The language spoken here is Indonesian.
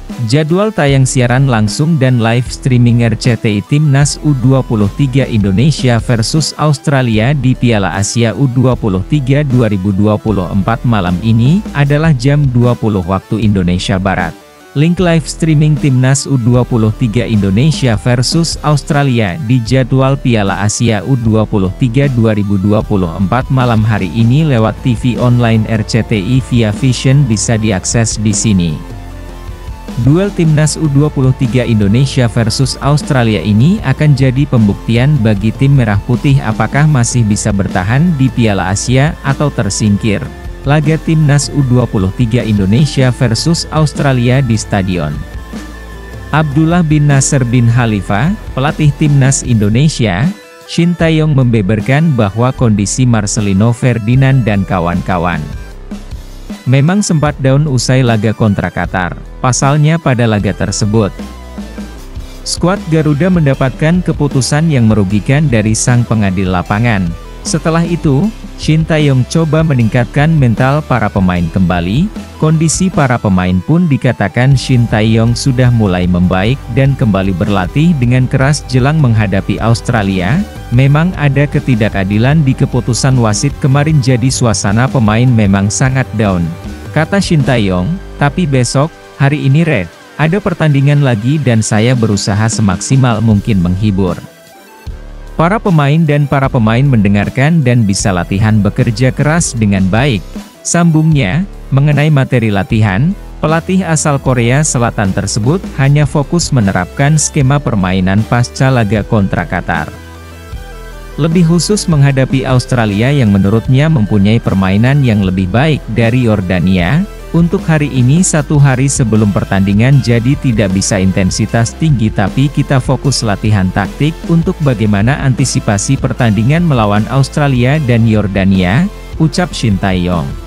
Jadwal tayang siaran langsung dan live streaming RCTI Timnas U23 Indonesia versus Australia di Piala Asia U23 2024 malam ini adalah jam 20 waktu Indonesia Barat. Link live streaming Timnas U23 Indonesia versus Australia di jadwal Piala Asia U23 2024 malam hari ini lewat TV online RCTI via Vision bisa diakses di sini. Duel Timnas U23 Indonesia versus Australia ini akan jadi pembuktian bagi tim Merah Putih apakah masih bisa bertahan di Piala Asia atau tersingkir. Laga Timnas U23 Indonesia versus Australia di Stadion Abdullah bin Nasser bin Khalifah, pelatih Timnas Indonesia, Shin Tae-yong membeberkan bahwa kondisi Marcelino Ferdinand dan kawan-kawan memang sempat down usai laga kontra Qatar. Pasalnya pada laga tersebut, skuad Garuda mendapatkan keputusan yang merugikan dari sang pengadil lapangan. Setelah itu, Shin Tae-yong coba meningkatkan mental para pemain kembali. Kondisi para pemain pun dikatakan Shin Tae-yong sudah mulai membaik dan kembali berlatih dengan keras jelang menghadapi Australia. Memang ada ketidakadilan di keputusan wasit kemarin jadi suasana pemain memang sangat down, kata Shin Tae-yong, tapi besok, hari ini ada pertandingan lagi dan saya berusaha semaksimal mungkin menghibur para pemain dan para pemain mendengarkan dan bisa latihan bekerja keras dengan baik. Sambungnya, mengenai materi latihan, pelatih asal Korea Selatan tersebut hanya fokus menerapkan skema permainan pasca laga kontra Qatar. Lebih khusus menghadapi Australia yang menurutnya mempunyai permainan yang lebih baik dari Yordania. Untuk hari ini satu hari sebelum pertandingan jadi tidak bisa intensitas tinggi tapi kita fokus latihan taktik untuk bagaimana antisipasi pertandingan melawan Australia dan Yordania, ucap Shin Tae-yong.